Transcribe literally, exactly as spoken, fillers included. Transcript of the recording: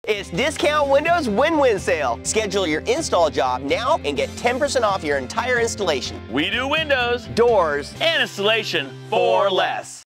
It's Discount Windows Win-Win Sale. Schedule your install job now and get ten percent off your entire installation. We do windows, Doors, and installation for less.